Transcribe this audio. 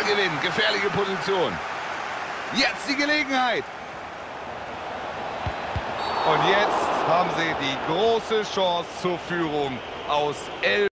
gewinnen. Gefährliche Position. Jetzt die Gelegenheit. Und jetzt haben sie die große Chance zur Führung aus 11.